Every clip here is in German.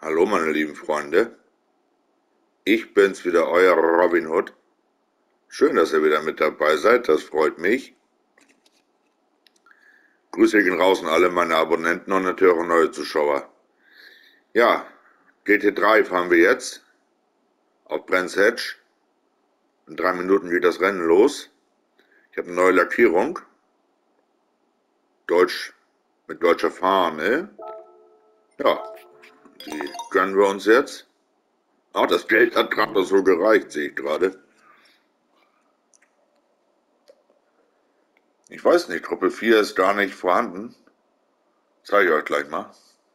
Hallo meine lieben Freunde, ich bin's wieder, euer Robin Hood. Schön, dass ihr wieder mit dabei seid, das freut mich. Grüße gehen raus an alle meine Abonnenten und natürlich auch neue Zuschauer. Ja, GT3 fahren wir jetzt auf Brands Hatch. In 3 Minuten geht das Rennen los. Ich habe eine neue Lackierung. Mit deutscher Fahne. Ja, die gönnen wir uns jetzt. Auch das Geld hat gerade noch so gereicht, sehe ich gerade. Ich weiß nicht, Gruppe 4 ist gar nicht vorhanden. Zeige ich euch gleich mal.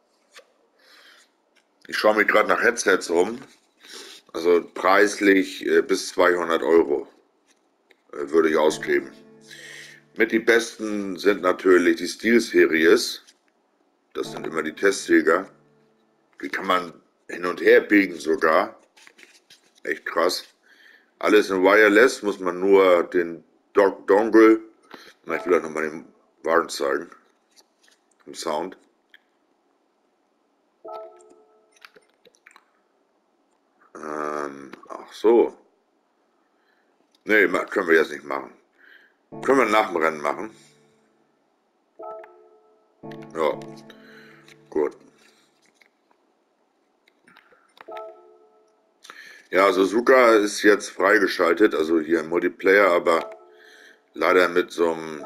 Ich schaue mich gerade nach Headsets um. Also preislich bis 200 Euro würde ich ausgeben. Mit die besten sind natürlich die SteelSeries. Das sind immer die Testsieger. Die kann man hin und her biegen sogar. Echt krass. Alles in Wireless, muss man nur den Dongle. Na, ich will euch nochmal den Wagen zeigen. Im Sound. Ach so. Nee, können wir jetzt nicht machen. Können wir nach dem Rennen machen. Ja, gut. Ja, Suzuka ist jetzt freigeschaltet, also hier im Multiplayer, aber leider mit so einem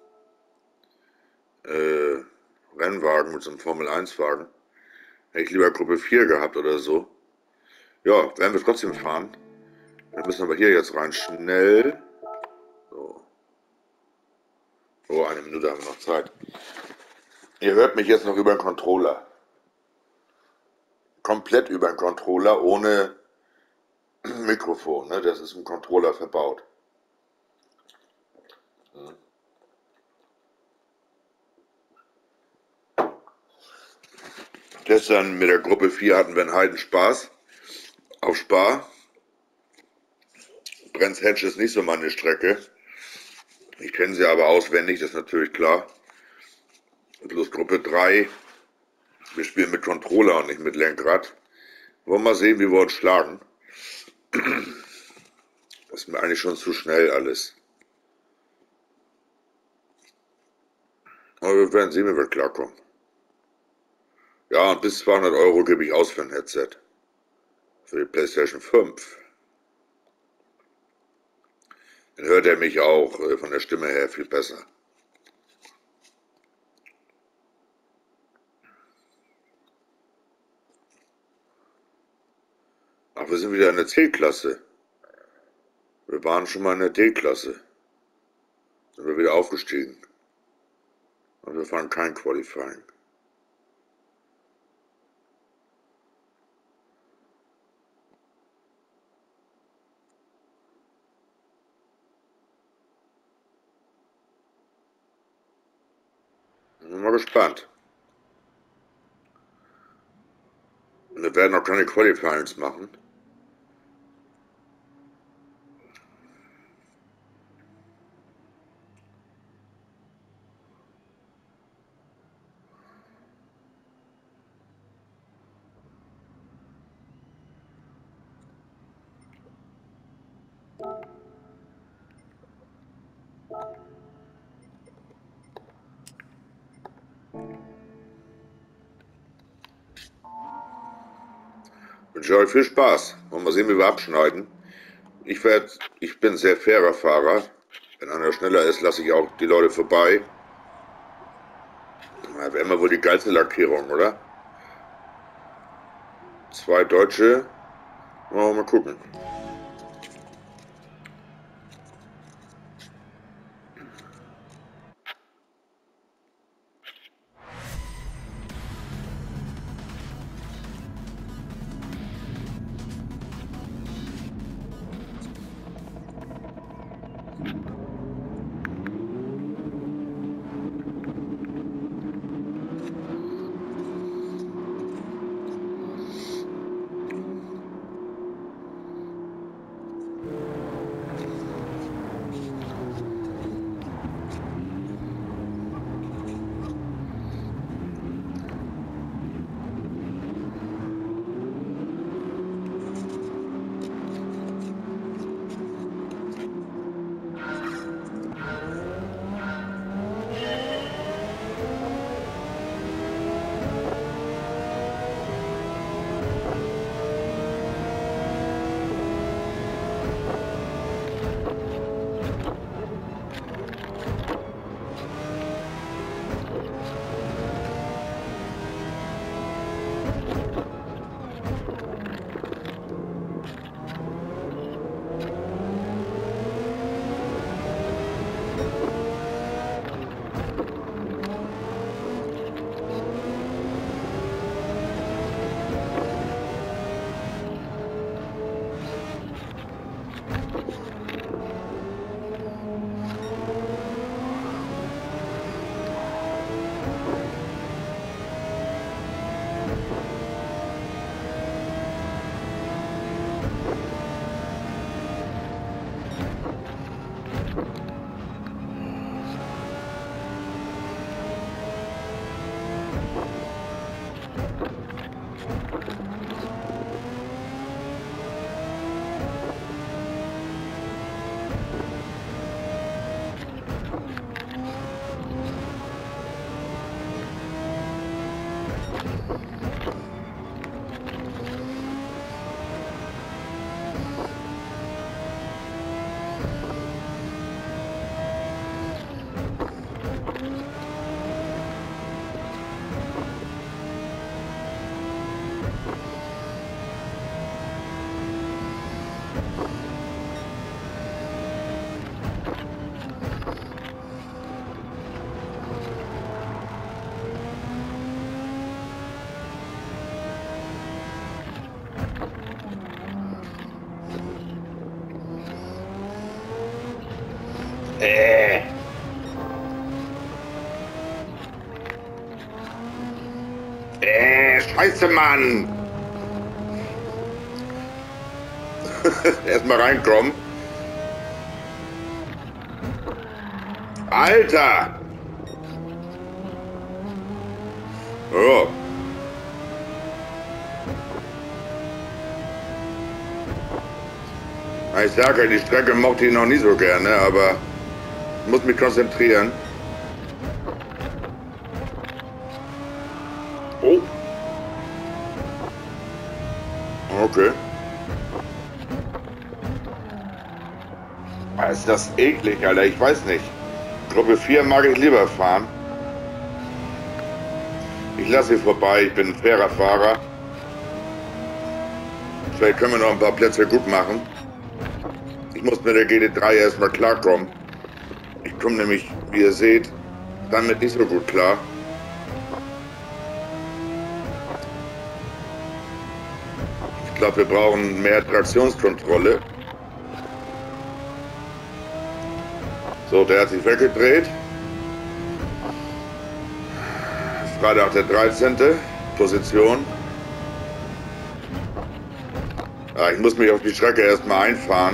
Rennwagen, mit so einem Formel-1-Wagen. Hätte ich lieber Gruppe 4 gehabt oder so. Ja, werden wir trotzdem fahren. Wir müssen aber hier jetzt rein. Schnell. So. Oh, 1 Minute haben wir noch Zeit. Ihr hört mich jetzt noch über den Controller. Komplett über den Controller, ohne Mikrofon. Ne? Das ist im Controller verbaut. Gestern mit der Gruppe 4 hatten wir einen Heidenspaß auf Spa. Brands Hatch ist nicht so meine Strecke. Ich kenne sie aber auswendig, das ist natürlich klar. Plus Gruppe 3. Wir spielen mit Controller und nicht mit Lenkrad. Wollen wir mal sehen, wie wir uns schlagen. Das ist mir eigentlich schon zu schnell alles. Aber wir werden sehen, wie wir klarkommen. Ja, und bis 200 Euro gebe ich aus für ein Headset. Für die PlayStation 5. Dann hört er mich auch von der Stimme her viel besser. Ach, wir sind wieder in der C-Klasse. Wir waren schon mal in der D-Klasse. Sind wir wieder aufgestiegen. Und wir fahren kein Qualifying. Bin mal gespannt. Und wir werden auch keine Qualifyings machen. Wünsche euch viel Spaß. Wollen wir sehen, wie wir abschneiden. Ich bin ein sehr fairer Fahrer. Wenn einer schneller ist, lasse ich auch die Leute vorbei. Ja, wäre immer wohl die geilste Lackierung, oder? 2 Deutsche. Wollen wir mal gucken. Äh. Scheiße, Mann! Erstmal reinkommen. Alter! Oh. Ich sage, die Strecke mochte ich noch nie so gerne, aber ich muss mich konzentrieren. Oh. Okay. Ist das eklig, Alter, ich weiß nicht. Gruppe 4 mag ich lieber fahren. Ich lasse sie vorbei, ich bin ein fairer Fahrer. Vielleicht können wir noch ein paar Plätze gut machen. Ich muss mit der GT3 erstmal klarkommen. Ich komme nämlich, wie ihr seht, damit nicht so gut klar. Ich glaube, wir brauchen mehr Traktionskontrolle. So, der hat sich weggedreht. Freitag der 13. Position. Ja, ich muss mich auf die Strecke erstmal einfahren.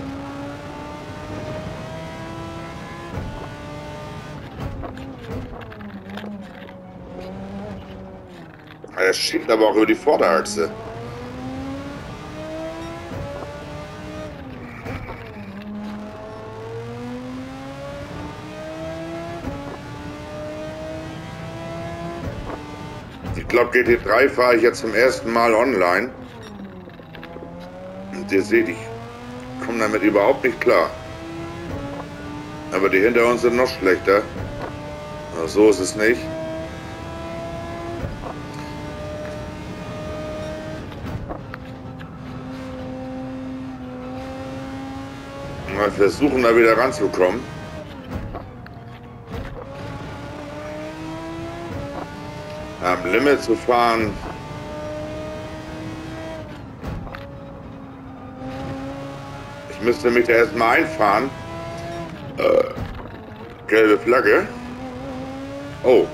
Er schiebt aber auch über die Vorderachse. Ich glaube, GT3 fahre ich jetzt zum ersten Mal online. Und ihr seht, ich komme damit überhaupt nicht klar. Aber die hinter uns sind noch schlechter. Aber so ist es nicht. Wir versuchen da wieder ranzukommen. Am Limit zu fahren. Ich müsste mich da erstmal einfahren. Gelbe Flagge. Oh.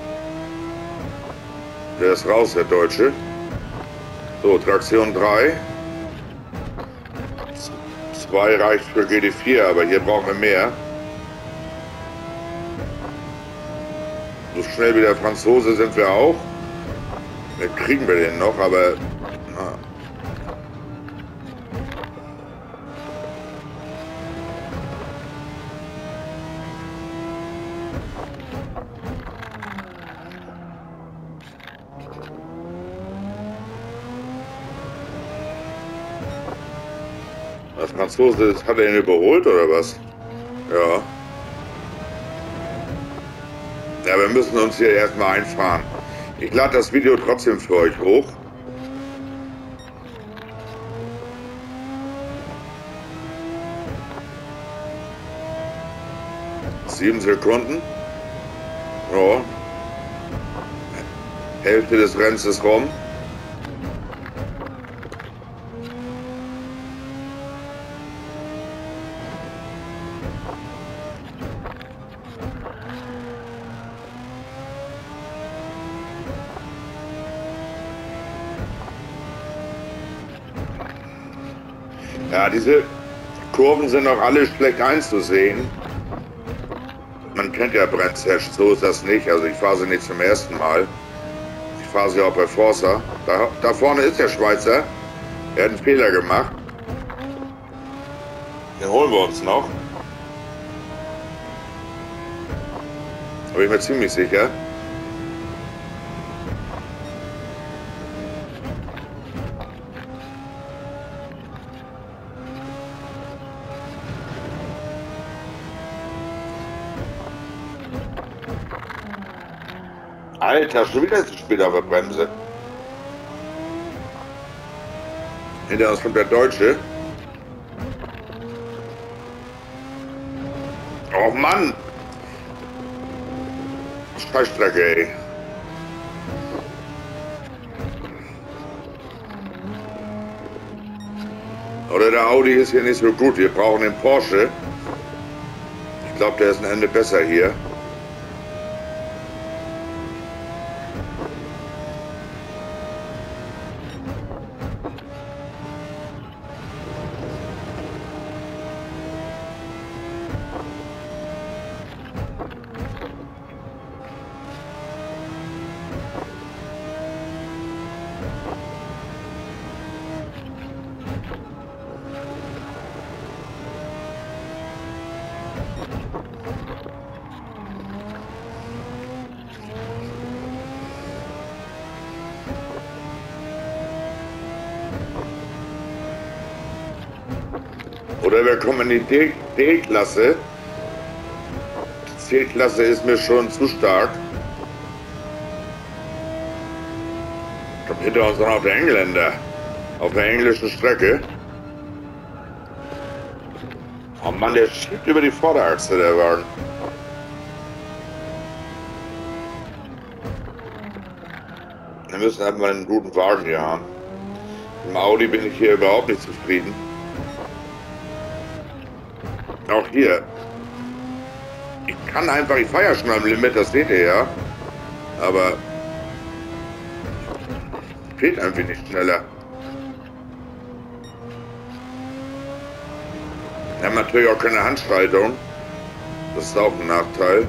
Der ist raus, der Deutsche. So, Traktion 3. 2 reicht für GT4, aber hier brauchen wir mehr. So schnell wie der Franzose sind wir auch. Dann kriegen wir den noch, aber... Na. Das Franzose, hat er ihn überholt oder was? Ja. Ja, wir müssen uns hier erstmal einfahren. Ich lade das Video trotzdem für euch hoch. Sieben Sekunden. Ja. Hälfte des Rennens ist rum. Ja, diese Kurven sind auch alle schlecht einzusehen. Man kennt ja Bremstest, so ist das nicht. Also ich fahre sie nicht zum ersten Mal. Ich fahre sie auch bei Forza. Da vorne ist der Schweizer. Er hat einen Fehler gemacht. Den holen wir uns noch. Da bin ich mir ziemlich sicher. Alter, schon wieder zu spät auf der Bremse. Hinter uns kommt der Deutsche. Oh Mann! Scheißstrecke, ey. Oder der Audi ist hier nicht so gut. Wir brauchen den Porsche. Ich glaube, der ist ein Ende besser hier. Oder wir kommen in die D-Klasse. Die C-Klasse ist mir schon zu stark. Kommt hinter uns noch der Engländer. Auf der englischen Strecke. Oh Mann, der schiebt über die Vorderachse, der Wagen. Wir müssen einfach einen guten Wagen hier haben. Im Audi bin ich hier überhaupt nicht zufrieden. Auch hier. Ich kann einfach, ich fahre ja schon am Limit, das seht ihr ja. Aber geht einfach nicht schneller. Wir haben natürlich auch keine Handschaltung. Das ist auch ein Nachteil.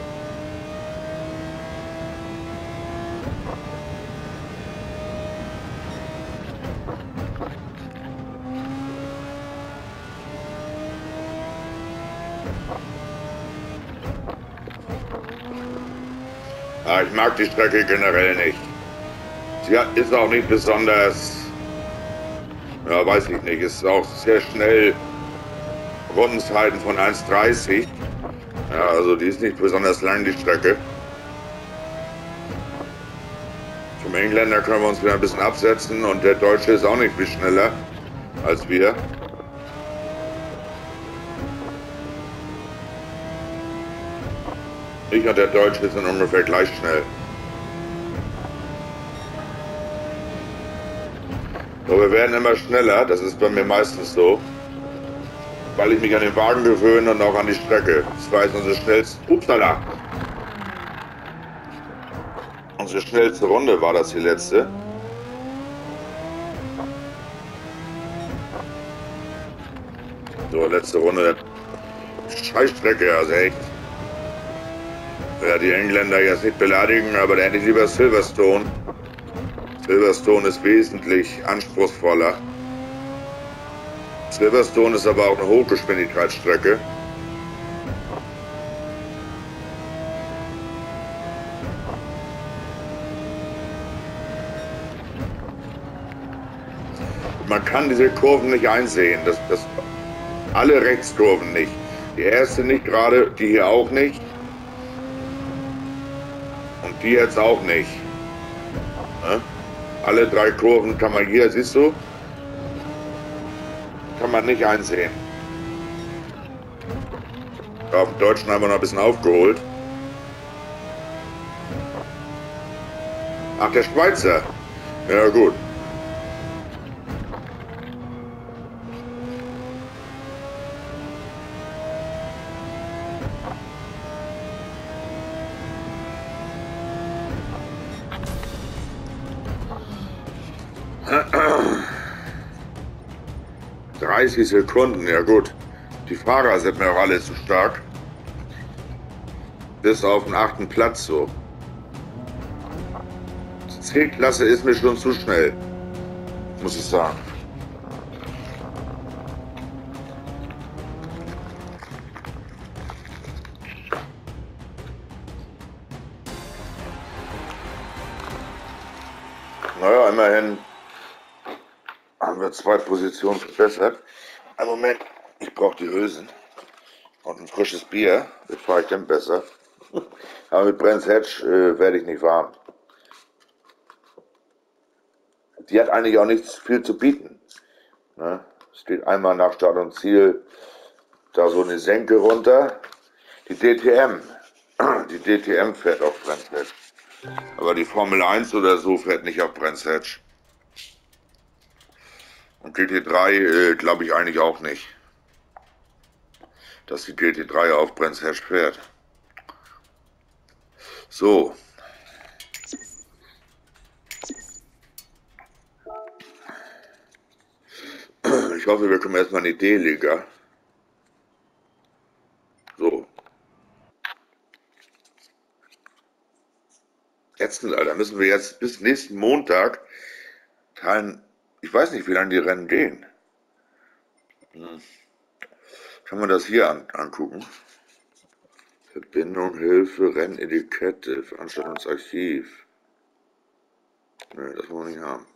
Ja, ich mag die Strecke generell nicht. Sie ist auch nicht besonders, ja, weiß ich nicht, ist auch sehr schnell, Rundenzeiten von 1,30. Ja, also die ist nicht besonders lang, die Strecke. Vom Engländer können wir uns wieder ein bisschen absetzen und der Deutsche ist auch nicht viel schneller als wir. Ich und der Deutsche sind ungefähr gleich schnell. So, wir werden immer schneller, das ist bei mir meistens so, weil ich mich an den Wagen gewöhne und auch an die Strecke. Das war jetzt unsere schnellste, upsala, unsere schnellste Runde war das die letzte. So, letzte Runde, Scheißstrecke, also echt. Ja, die Engländer jetzt nicht beleidigen, aber da hätte ich lieber Silverstone. Silverstone ist wesentlich anspruchsvoller. Silverstone ist aber auch eine Hochgeschwindigkeitsstrecke. Man kann diese Kurven nicht einsehen, alle Rechtskurven nicht. Die erste nicht gerade, die hier auch nicht. Und die jetzt auch nicht. Ne? Alle drei Kurven kann man hier, siehst du, kann man nicht einsehen. Auf dem Deutschen haben wir noch ein bisschen aufgeholt. Ach, der Schweizer. Ja gut. Sekunden, ja gut. Die Fahrer sind mir auch alle zu stark. Bis auf den 8. Platz so. Die C-Klasse ist mir schon zu schnell, muss ich sagen. Naja, immerhin haben wir 2 Positionen verbessert. Einen Moment, ich brauche die Hülsen und ein frisches Bier, das fahre ich dann besser. Aber mit Brands Hatch werde ich nicht warm. Die hat eigentlich auch nicht viel zu bieten. Ne? Steht einmal nach Start und Ziel da so eine Senke runter. Die DTM fährt auf Brands Hatch. Aber die Formel 1 oder so fährt nicht auf Brands Hatch. Und GT3 glaube ich eigentlich auch nicht. dass die GT3 auf Brenzhersch fährt. So. Ich hoffe, wir kommen erstmal in die D-Liga. So. Ätzend, Alter. Müssen wir jetzt bis nächsten Montag teilen. Ich weiß nicht, wie lange die Rennen gehen. Kann man das hier angucken? Verbindung, Hilfe, Rennetikette, Veranstaltungsarchiv. Ne, das wollen wir nicht haben.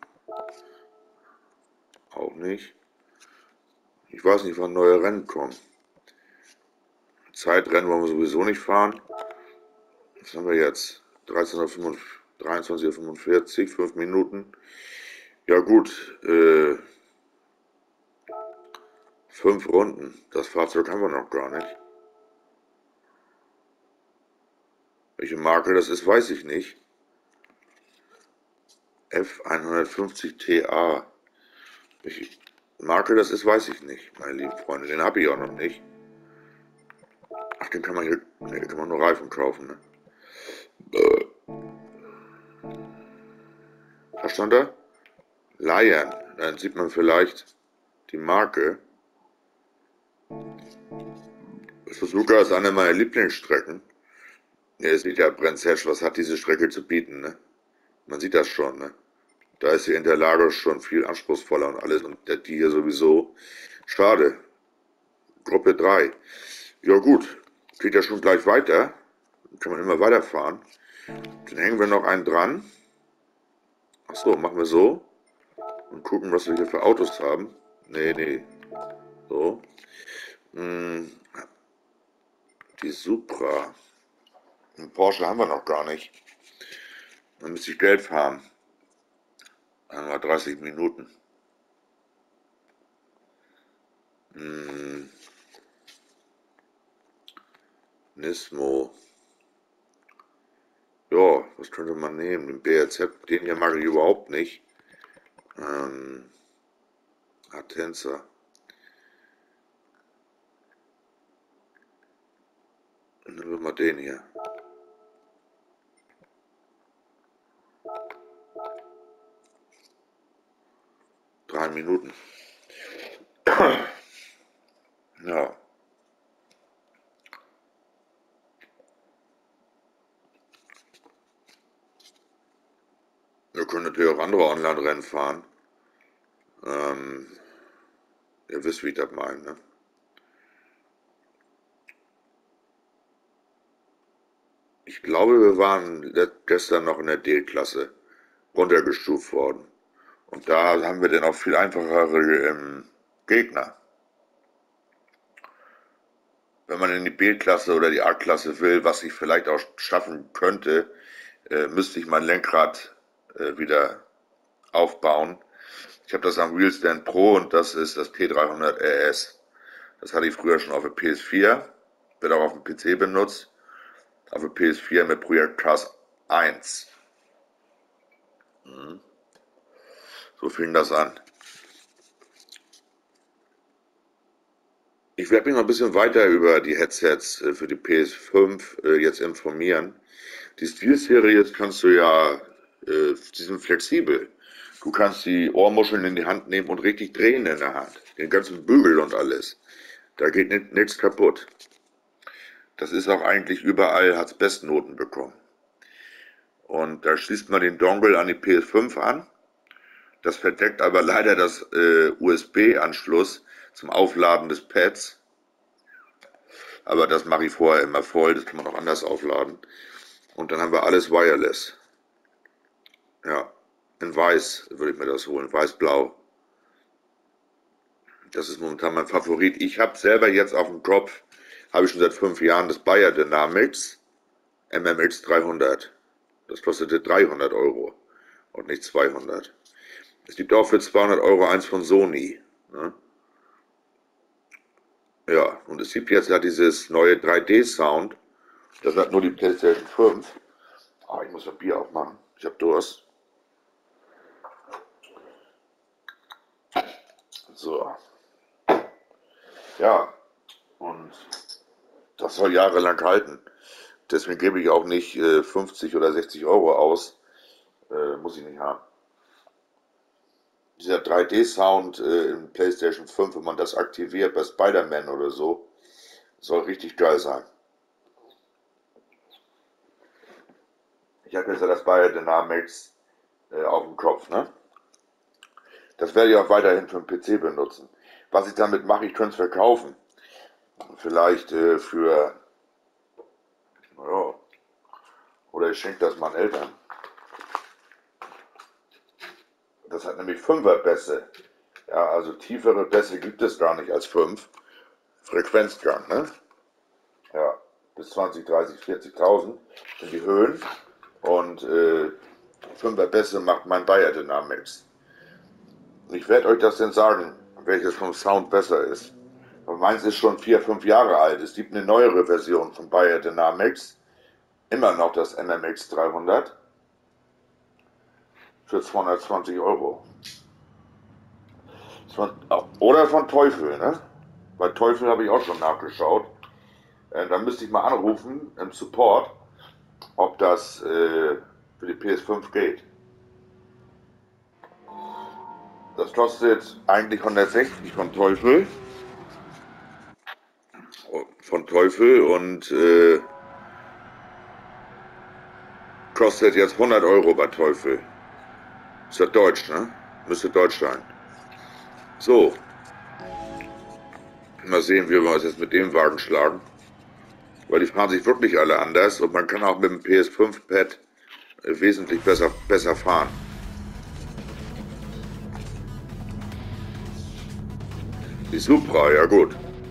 Auch nicht. Ich weiß nicht, wann neue Rennen kommen. Zeitrennen wollen wir sowieso nicht fahren. Was haben wir jetzt? 23:45 Uhr, 5 Minuten. Ja gut, 5 Runden. Das Fahrzeug haben wir noch gar nicht. Welche Marke das ist, weiß ich nicht. F150 TA. Welche Marke das ist, weiß ich nicht, meine lieben Freunde. Den habe ich auch noch nicht. Ach, den kann man hier. Ne, den kann man nur Reifen kaufen, ne? Was stand da? Lion. Dann sieht man vielleicht die Marke. Suzuka ist eine meiner Lieblingsstrecken. Ihr seht ja, Brenzhersch, was hat diese Strecke zu bieten, ne? Man sieht das schon, ne? Da ist die Interlagos schon viel anspruchsvoller und alles und die hier sowieso. Schade. Gruppe 3. Ja gut, geht ja schon gleich weiter. Dann kann man immer weiterfahren. Dann hängen wir noch einen dran. Achso, machen wir so. Und gucken, was wir hier für Autos haben. Nee. So. Die Supra. Einen Porsche haben wir noch gar nicht. Dann müsste ich Geld fahren. Dann haben wir 30 Minuten. Nismo. Ja, was könnte man nehmen? Den BRZ, den hier mag ich überhaupt nicht. Atenza. Dann nehmen wir mal den hier. Drei Minuten. Ja. Wir können natürlich auch andere Online-Rennen fahren. Ihr wisst, wie ich das meine, ne? Ich glaube, wir waren gestern noch in der D-Klasse runtergestuft worden. Und da haben wir dann auch viel einfachere Gegner. Wenn man in die B-Klasse oder die A-Klasse will, was ich vielleicht auch schaffen könnte, müsste ich mein Lenkrad wieder aufbauen. Ich habe das am Wheelstand Pro und das ist das T300 RS. Das hatte ich früher schon auf der PS4, wird auch auf dem PC benutzt. Auf der PS4 mit Projekt Cars 1. So fing das an. Ich werde mich noch ein bisschen weiter über die Headsets für die PS5 jetzt informieren. Die SteelSeries kannst du ja, die sind flexibel. Du kannst die Ohrmuscheln in die Hand nehmen und richtig drehen in der Hand. Den ganzen Bügel und alles. Da geht nichts kaputt. Das ist auch eigentlich überall, hat's Bestnoten bekommen. Und da schließt man den Dongle an die PS5 an. Das verdeckt aber leider das USB-Anschluss zum Aufladen des Pads. Aber das mache ich vorher immer voll, das kann man auch anders aufladen. Und dann haben wir alles wireless. Ja, in weiß würde ich mir das holen, weiß-blau. Das ist momentan mein Favorit. Ich habe selber jetzt auf dem Kopf, habe ich schon seit 5 Jahren das Bayer Dynamics MMX 300. Das kostete 300 Euro und nicht 200. Es gibt auch für 200 Euro eins von Sony. Ne? Ja, und es gibt jetzt ja dieses neue 3D-Sound. Das hat nur die PlayStation 5. Oh, ich muss das Bier aufmachen. Ich habe Durst. So. Ja, und Das soll jahrelang halten. Deswegen gebe ich auch nicht 50 oder 60 Euro aus. Muss ich nicht haben. Dieser 3D-Sound im PlayStation 5, wenn man das aktiviert bei Spider-Man oder so, soll richtig geil sein. Ich habe jetzt ja das Biodynamics auf dem Kopf, ne? Das werde ich auch weiterhin für den PC benutzen. Was ich damit mache, ich könnte es verkaufen. Vielleicht für, ja, oder ich schenke das meinen Eltern. Das hat nämlich 5er Bässe. Ja, also tiefere Bässe gibt es gar nicht als 5. Frequenzgang, ne? Ja, bis 20, 30, 40.000 sind die Höhen. Und 5er Bässe macht mein Bayer Dynamics. Ich werde euch das denn sagen, welches vom Sound besser ist. Aber meins ist schon 4, 5 Jahre alt. Es gibt eine neuere Version von Bayer Dynamics. Immer noch das MMX 300 für 220 Euro. Oder von Teufel, ne? Bei Teufel habe ich auch schon nachgeschaut. Da müsste ich mal anrufen im Support, ob das für die PS5 geht. Das kostet eigentlich 160 von Teufel. Und kostet jetzt 100 Euro bei Teufel. Ist ja deutsch, ne? Müsste deutsch sein. So. Mal sehen, wie wir uns jetzt mit dem Wagen schlagen. Weil die fahren sich wirklich alle anders und man kann auch mit dem PS5-Pad wesentlich besser fahren. Die Supra, ja gut.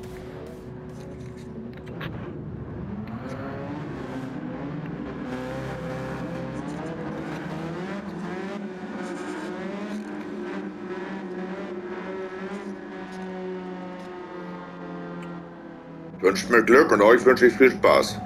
Wünscht mir Glück und euch wünsche ich viel Spaß.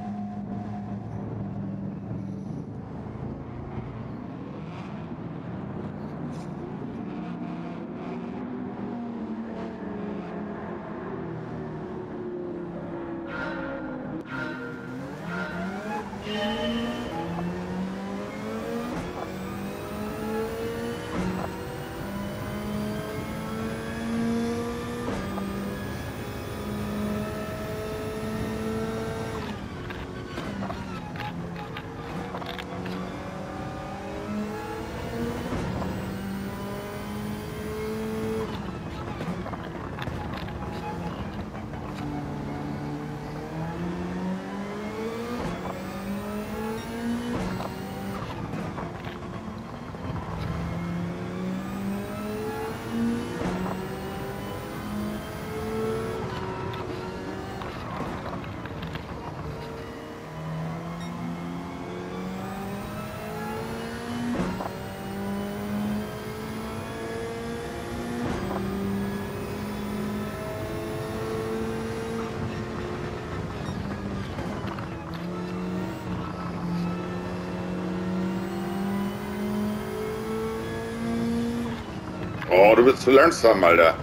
Oh, du bist zu langsam, Alter.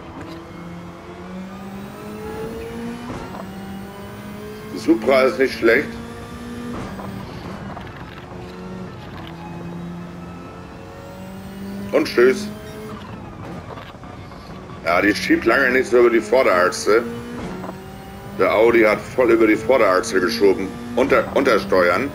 Die Supra ist nicht schlecht. Und tschüss. Ja, die schiebt lange nicht so über die Vorderachse. Der Audi hat voll über die Vorderachse geschoben. Untersteuern.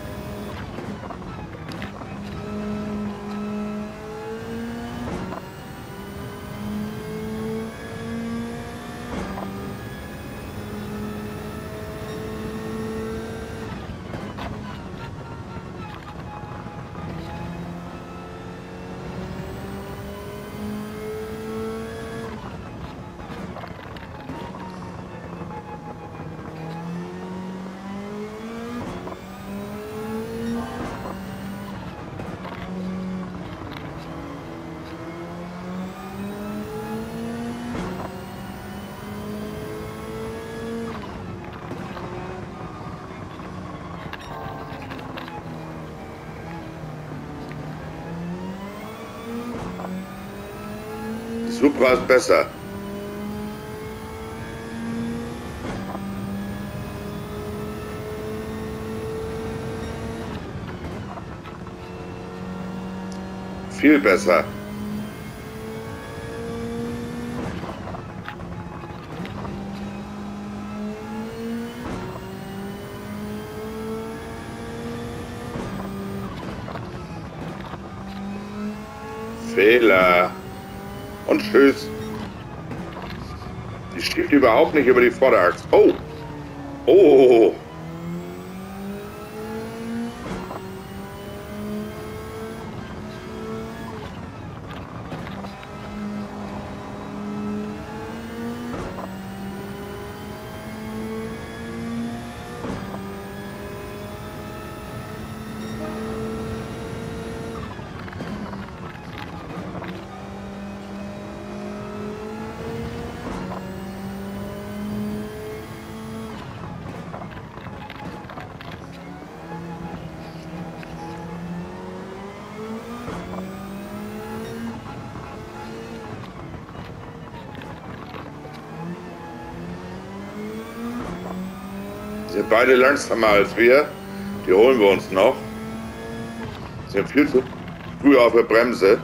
Supra ist besser. Viel besser. Fehler. Und tschüss. Die schiebt überhaupt nicht über die Vorderachse. Oh. Oh. Sind beide langsamer als wir. Die holen wir uns noch. Sind viel zu früh auf der Bremse.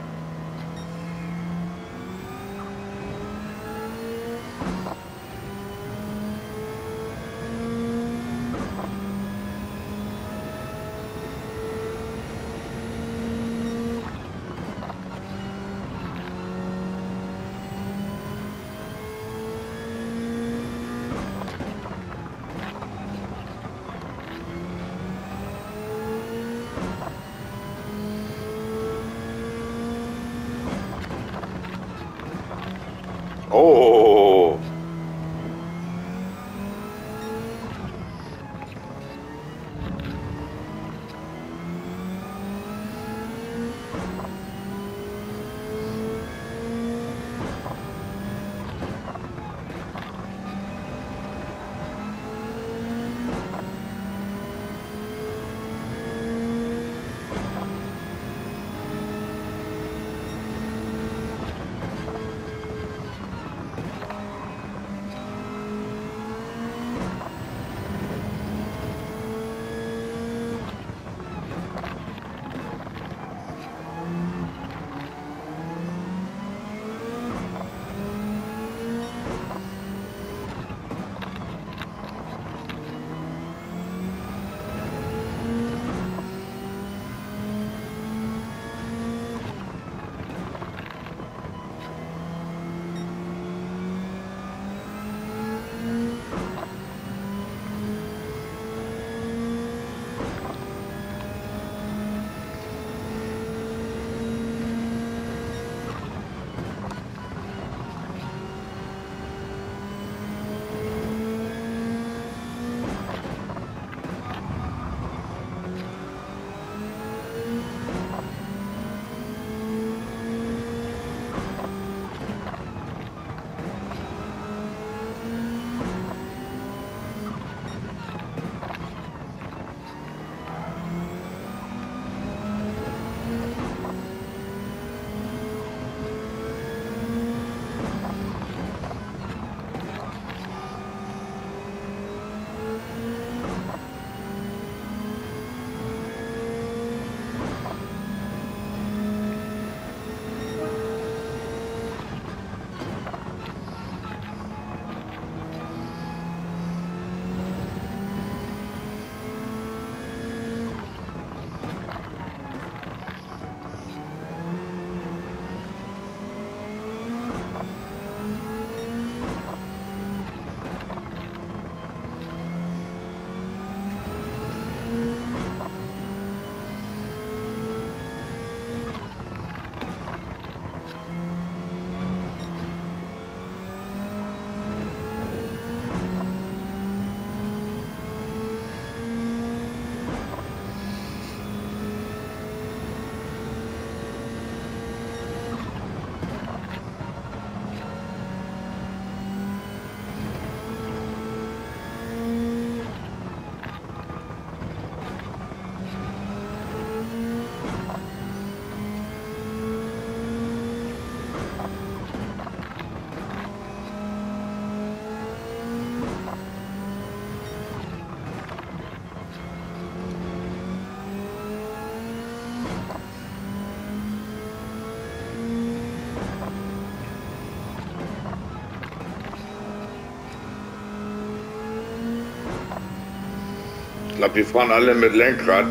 glaube, die fahren alle mit Lenkrad.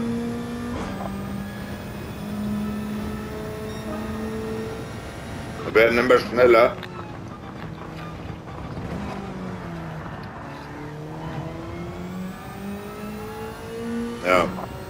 Werden immer schneller. Ja.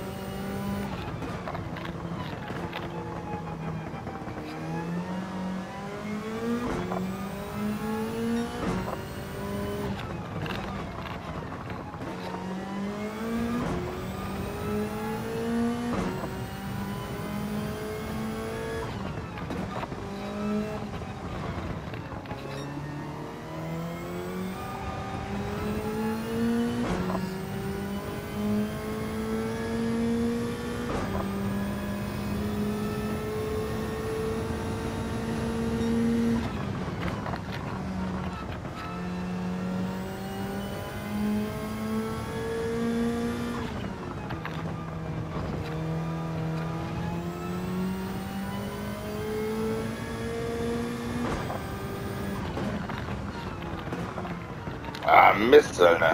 Ah, Mist, Alter.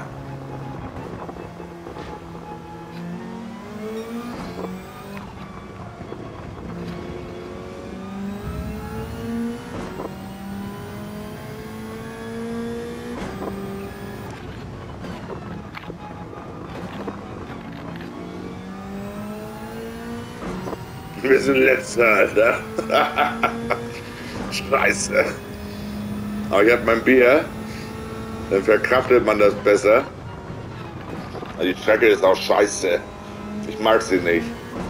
Wir sind letzter, Alter. Scheiße. Aber ich hab mein Bier. Dann verkraftet man das besser. Die Strecke ist auch scheiße. Ich mag sie nicht.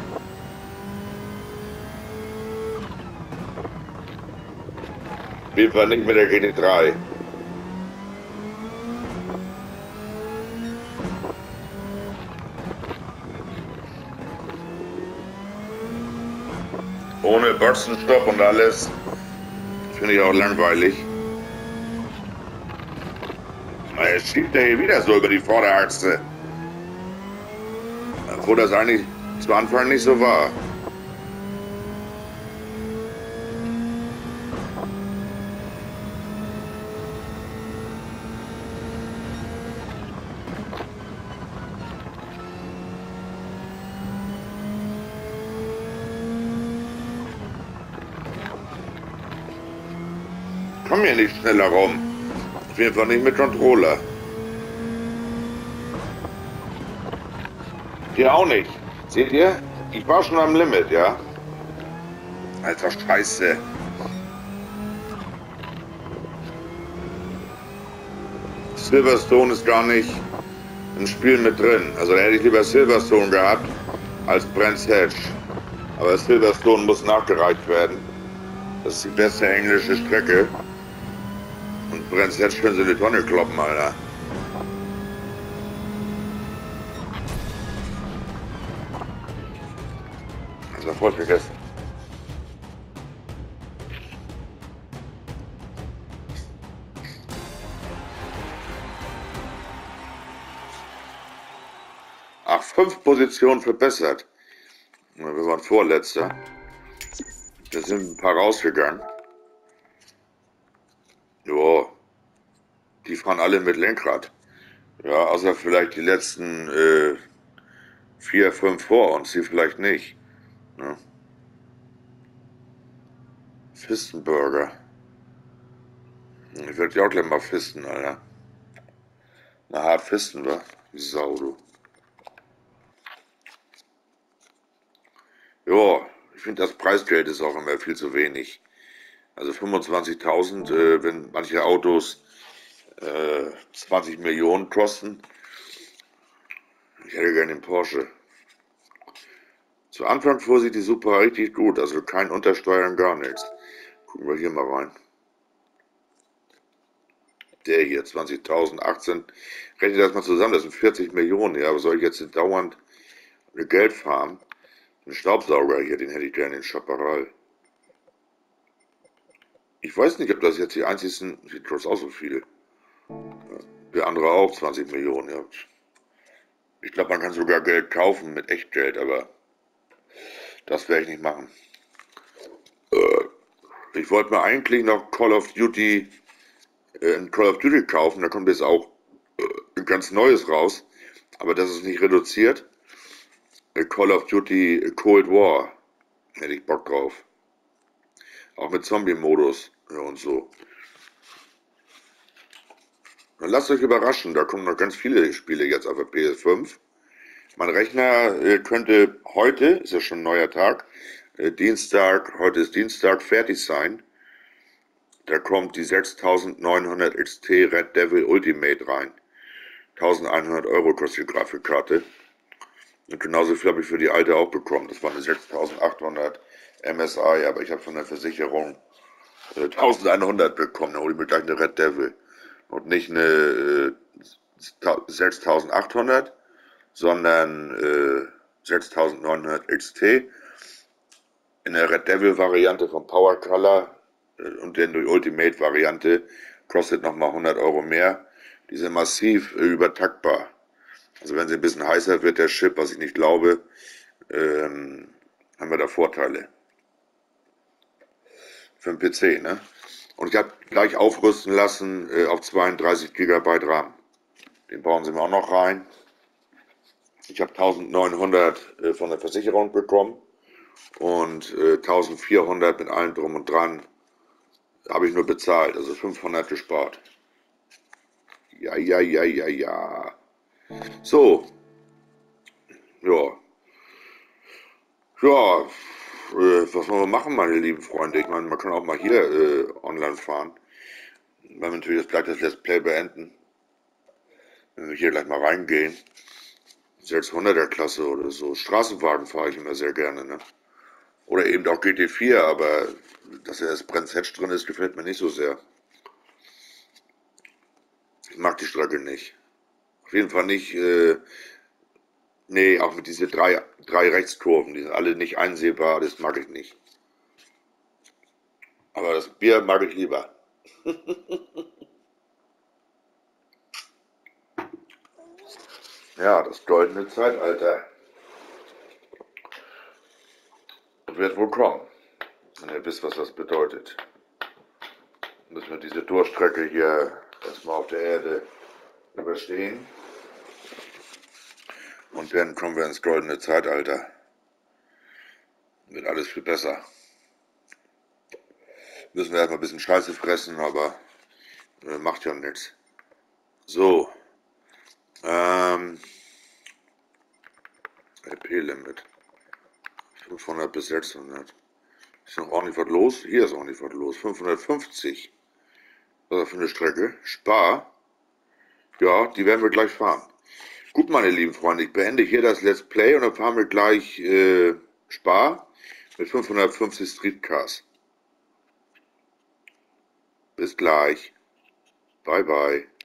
Auf jeden Fall nicht mit der GT3. Ohne Botzenstopp und alles. Finde ich auch langweilig. Na, jetzt schiebt er hier wieder so über die Vorderachse. Obwohl das eigentlich zu Anfang nicht so war. Komm hier nicht schneller rum. Auf jeden Fall nicht mit Controller. Hier auch nicht. Seht ihr? Ich war schon am Limit, ja? Alter Scheiße. Silverstone ist gar nicht im Spiel mit drin. Also da hätte ich lieber Silverstone gehabt als Brands Hatch. Aber Silverstone muss nachgereicht werden. Das ist die beste englische Strecke. Und Brands Hatch können sie in die Tonne kloppen, Alter. Das war voll vergessen. Ach, 5 Positionen verbessert. Wir waren Vorletzter. Da sind ein paar rausgegangen. Jo, die fahren alle mit Lenkrad. Ja, außer vielleicht die letzten 4, 5 vor uns, die vielleicht nicht. Ne? Fistenburger. Ich werde die auch gleich mal fisten, Alter. Na, hart fisten, wa? Die Sau, du. Jo, ich finde, das Preisgeld ist auch immer viel zu wenig. Also 25.000, wenn manche Autos 20 Millionen kosten. Ich hätte gerne den Porsche. Zu Anfang fuhr sich die Supra richtig gut, also kein Untersteuern, gar nichts. Gucken wir hier mal rein. Der hier, 20.018. Rechne das mal zusammen, das sind 40 Millionen. Ja, aber soll ich jetzt dauernd Geld fahren? Ein Staubsauger hier, den hätte ich gerne in Chaparral. Ich weiß nicht, ob das jetzt die einzigsten, sieht bloß auch so viel. Der andere auch 20 Millionen, ja. Ich glaube, man kann sogar Geld kaufen mit Echtgeld, aber das werde ich nicht machen. Ich wollte mir eigentlich noch Call of Duty kaufen, da kommt jetzt auch ein ganz neues raus. Aber das ist nicht reduziert. Call of Duty Cold War. Hätte ich Bock drauf. Auch mit Zombie-Modus und so. Dann lasst euch überraschen, da kommen noch ganz viele Spiele jetzt auf der PS5. Mein Rechner könnte heute, ist ja schon ein neuer Tag, Dienstag, heute ist Dienstag, fertig sein. Da kommt die 6900 XT Red Devil Ultimate rein. 1100 Euro kostet die Grafikkarte. Und genauso viel habe ich für die alte auch bekommen. Das war eine 6800 MSI, aber ich habe von der Versicherung 1100 bekommen. Da hole ich mir gleich eine Red Devil. Und nicht eine 6800, sondern 6900 XT in der Red Devil Variante von Power Color und dann die Ultimate Variante kostet nochmal 100 Euro mehr. Die sind massiv übertaktbar. Also wenn sie ein bisschen heißer wird, der Chip, was ich nicht glaube, haben wir da Vorteile. Für den PC, ne? Und ich habe gleich aufrüsten lassen auf 32 GB RAM. Den bauen sie mir auch noch rein. Ich habe 1900 von der Versicherung bekommen und 1400 mit allem drum und dran habe ich nur bezahlt, also 500 gespart. Ja, ja, ja, ja, ja. So, ja. Ja, was wollen wir machen, meine lieben Freunde? Ich meine, man kann auch mal hier online fahren. Wenn wir natürlich jetzt gleich das Let's Play beenden, wenn wir hier gleich mal reingehen. 600er Klasse oder so. Straßenwagen fahre ich immer sehr gerne, ne? Oder eben auch GT4, aber dass er das Brennsetsch drin ist, gefällt mir nicht so sehr. Ich mag die Strecke nicht. Auf jeden Fall nicht, nee, auch mit diese drei Rechtskurven, die sind alle nicht einsehbar, das mag ich nicht. Aber das Bier mag ich lieber. Ja, das goldene Zeitalter wird wohl kommen. Und ihr wisst, was das bedeutet. Müssen wir diese Durchstrecke hier erstmal auf der Erde überstehen. Und dann kommen wir ins goldene Zeitalter. Wird alles viel besser. Müssen wir erstmal ein bisschen Scheiße fressen, aber macht ja nichts. So. LP-Limit. 500 bis 600. Ist noch ordentlich was los? Hier ist ordentlich was los. 550. Was ist das für eine Strecke? Spar. Ja, die werden wir gleich fahren. Gut, meine lieben Freunde, ich beende hier das Let's Play und dann fahren wir gleich Spar mit 550 Streetcars. Bis gleich. Bye, bye.